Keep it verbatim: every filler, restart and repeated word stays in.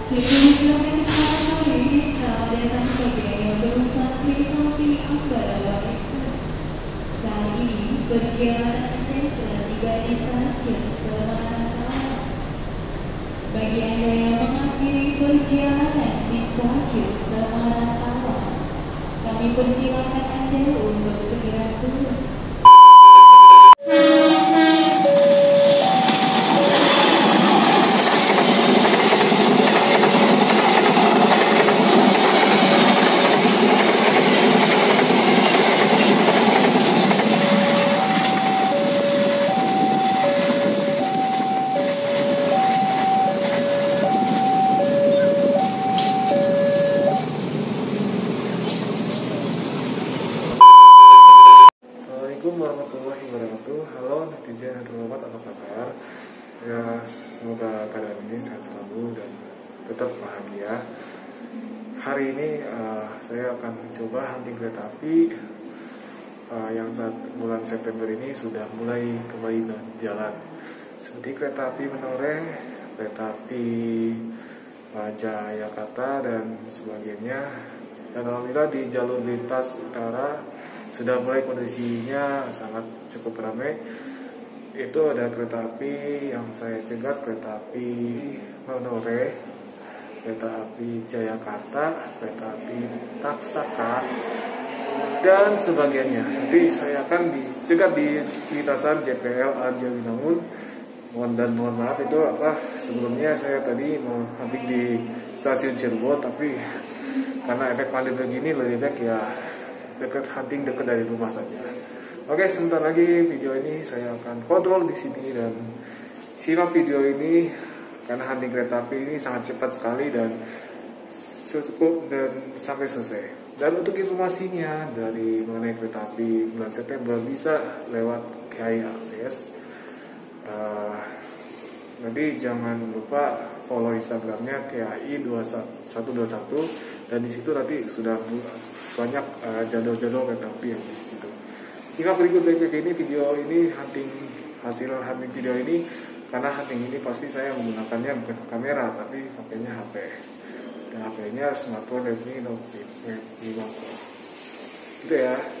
Saat ini perjalanan Anda telah tiba di stasiun Semarang Tawang. Bagi Anda yang mengakhiri perjalanan di stasiun Semarang Tawang, kami persilakan Anda untuk segera turun. Assalamualaikum warahmatullahi wabarakatuh. Halo netizen yang terhormat, apa kabar? Ya, semoga keadaan ini sehat selalu dan tetap bahagia. Hari ini uh, saya akan mencoba hunting kereta api uh, yang saat bulan September ini sudah mulai kembali jalan, seperti kereta api Menoreh, kereta api uh, Jayakarta dan sebagainya. Dan alhamdulillah di jalur lintas utara sudah mulai kondisinya sangat cukup ramai. Itu ada kereta api yang saya cegat, kereta api Menoreh, kereta api Jayakarta, kereta api Taksaka, dan sebagainya. Nanti saya akan dicegat di lintasan J P L Arjawinangun. Mohon dan mohon maaf itu apa sebelumnya saya tadi mau hunting di stasiun Cirebon, tapi karena efek pandemi begini lebih baik ya dekat hunting dekat dari rumah saja. Oke, sebentar lagi video ini saya akan kontrol di sini dan simak video ini karena hunting kereta api ini sangat cepat sekali dan cukup dan sampai selesai. Dan untuk informasinya dari mengenai kereta api bulan September bisa lewat K A I Akses. Uh, nanti jangan lupa follow Instagramnya K A I dua satu dua satu dan di situ nanti sudah banyak uh, jadwal-jadwal kereta api yang di situ. Sehingga berikut baik ini video ini hunting hasil hunting video ini karena hunting ini pasti saya menggunakannya bukan kamera tapi pakainya H P dan H P-nya smartphone Redmi Note lima Pro. Gitu ya.